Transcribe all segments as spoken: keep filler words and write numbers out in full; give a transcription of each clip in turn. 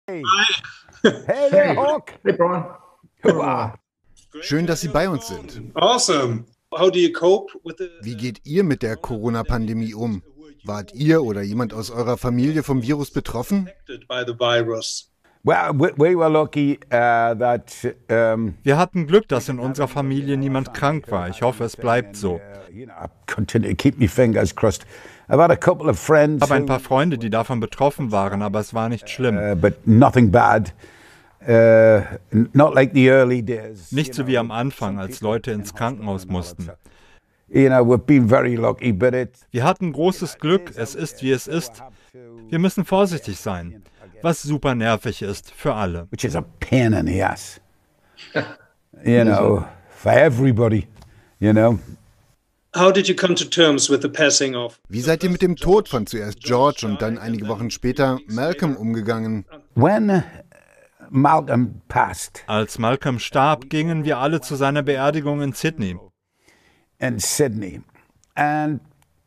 Hey, hey there, Hawk. Hey, Brian. Hurrah. Schön, dass Sie bei uns sind. Awesome. How do you cope with the... Wie geht ihr mit der Corona-Pandemie um? Wart ihr oder jemand aus eurer Familie vom Virus betroffen? by the virus? Well, we, we were lucky uh, that um, Wir hatten Glück, dass in unserer Familie niemand krank war. Ich hoffe, es bleibt so. uh, you know, I continue to keep my fingers crossed. I've had a couple of friends, Ich habe ein who, paar Freunde, die davon betroffen waren, aber es war nicht schlimm. uh, but nothing bad. Uh, not like the early days. Nicht so wie am Anfang, als Leute ins Krankenhaus mussten. You know, we've been very lucky, but it. Wir hatten großes Glück, es ist wie es ist. Wir müssen vorsichtig sein, was super nervig ist für alle. Which is a pain in the ass. You know, for everybody. You know. How did you come to terms with the passing of... Wie seid ihr mit dem Tod von zuerst George und dann einige Wochen später Malcolm umgegangen? When Malcolm passed Als Malcolm starb, gingen wir alle zu seiner Beerdigung in Sydney. in Sydney, and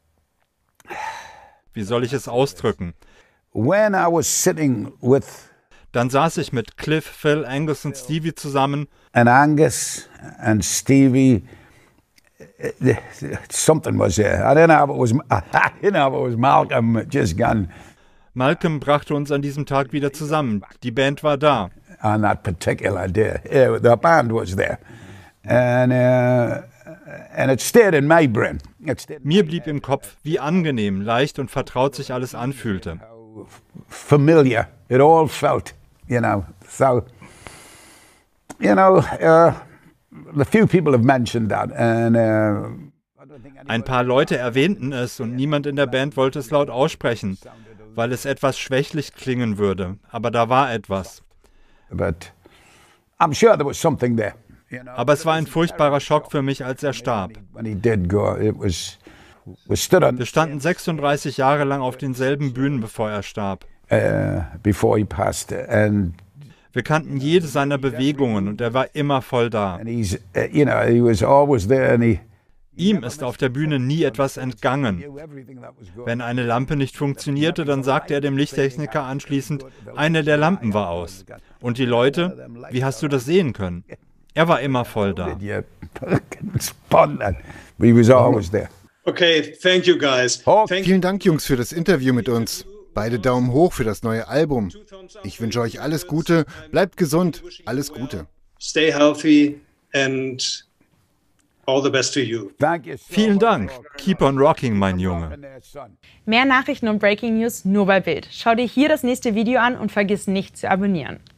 Wie soll ich es ausdrücken? when I was sitting with Dann saß ich mit Cliff, Phil, Angus und Stevie zusammen and Angus and Stevie, uh, something was there. I don't know if it was. I didn't know if it was Malcolm just gone Malcolm brachte uns an diesem Tag wieder zusammen. Die Band war da. on that particular day. Yeah, the band was there, and uh, and it stayed in my brain. It stayed Mir blieb im Kopf, wie angenehm, leicht und vertraut sich alles anfühlte. familiar. It all felt, you know. So, you know, uh, a few people have mentioned that, and uh, Ein paar Leute erwähnten es und niemand in der Band wollte es laut aussprechen, weil es etwas schwächlich klingen würde. Aber da war etwas. but I'm sure there was something there. You know, Aber es war ein furchtbarer Schock für mich, als er starb. when he did go, it was we stood on Wir standen sechsunddreißig Jahre lang auf denselben Bühnen, bevor er starb. uh, before he passed, and Wir kannten jede seiner Bewegungen und er war immer voll da. and he's uh, you know he was always there, and he Ihm ist auf der Bühne nie etwas entgangen. knew everything that was going. Wenn eine Lampe nicht funktionierte, dann sagte er dem Lichttechniker anschließend, eine der Lampen war aus. Und die Leute, wie hast du das sehen können? Er war immer voll da. Yeah, fucking spun that. But he was always there. Okay, thank you guys. Hawk, Thank Vielen Dank, Jungs, für das Interview mit uns. Beide Daumen hoch für das neue Album. Ich wünsche euch alles Gute, bleibt gesund, alles Gute. Stay healthy and all the best to you. thank you so Vielen much Dank. for Keep on rocking, mein Junge. rocking there, son. Mehr Nachrichten und Breaking News nur bei Bild. Schau dir hier das nächste Video an und vergiss nicht zu abonnieren.